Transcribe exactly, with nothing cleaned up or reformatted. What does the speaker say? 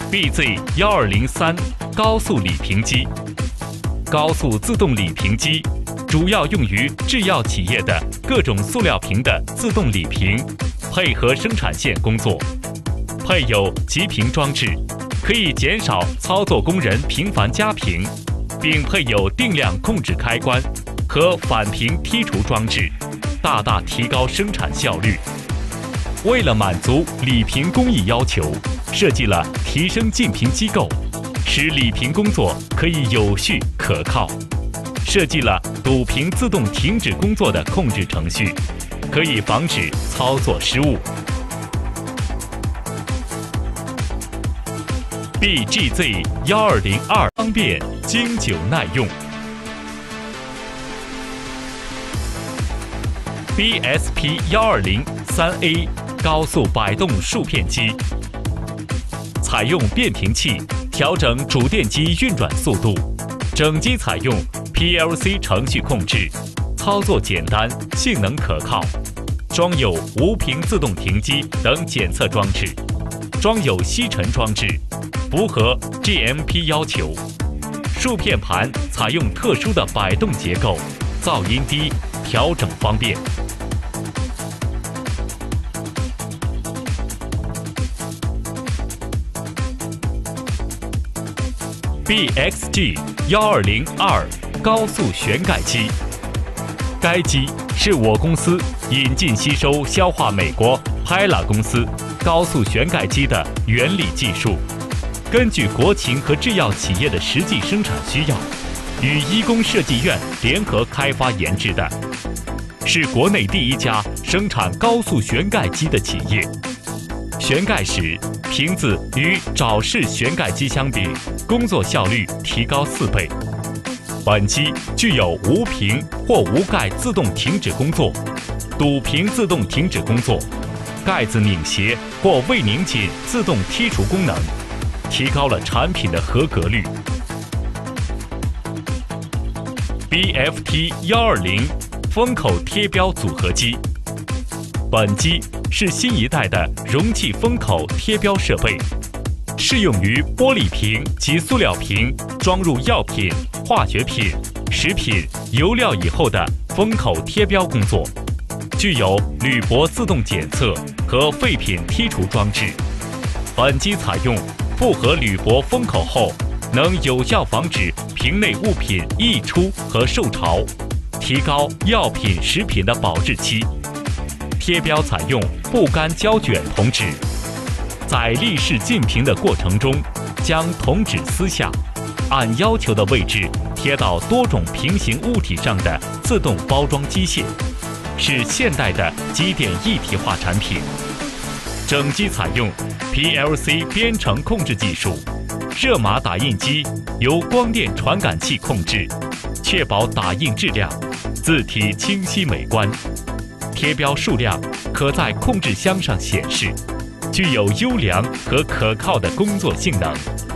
B Z 一二零三高速理平机。高速自动理平机主要用于制药企业的各种塑料瓶的自动理平，配合生产线工作。配有极平装置，可以减少操作工人频繁加平，并配有定量控制开关和反平剔除装置，大大提高生产效率。为了满足理平工艺要求，设计了提升净平机构，使理平工作可以有序可靠。设计了堵平自动停止工作的控制程序，可以防止操作失误。B G Z 一二零二方便、经久耐用。B S P 一二零三 A 高速摆动竖片机，采用变频器调整主电机运转速度，整机采用 P L C 程序控制，操作简单，性能可靠。装有无屏自动停机等检测装置，装有吸尘装置，符合 G M P 要求。竖片盘采用特殊的摆动结构，噪音低，调整方便。B X G 一二零二高速旋盖机，该机是我公司引进吸收消化美国 P L A 公司高速旋盖机的原理技术，根据国情和制药企业的实际生产需要，与医工设计院联合开发研制的，是国内第一家生产高速旋盖机的企业。旋盖时，瓶子与爪式旋盖机相比，工作效率提高四倍。本机具有无瓶或无盖自动停止工作、堵瓶自动停止工作、盖子拧斜或未拧紧自动剔除功能，提高了产品的合格率。B F T 一二零封口贴标组合机，本机是新一代的容器封口贴标设备，适用于玻璃瓶及塑料瓶装入药品、化学品、食品、油料以后的封口贴标工作，具有铝箔自动检测和废品剔除装置。本机采用复合铝箔封口后，能有效防止瓶内物品溢出和受潮，提高药品、食品的保质期。贴标采用不干胶卷铜纸，在立式进瓶的过程中，将铜纸撕下，按要求的位置贴到多种平行物体上的自动包装机械，是现代的机电一体化产品。整机采用 P L C 编程控制技术，热码打印机由光电传感器控制，确保打印质量，字体清晰美观。贴标数量可在控制箱上显示，具有优良和可靠的工作性能。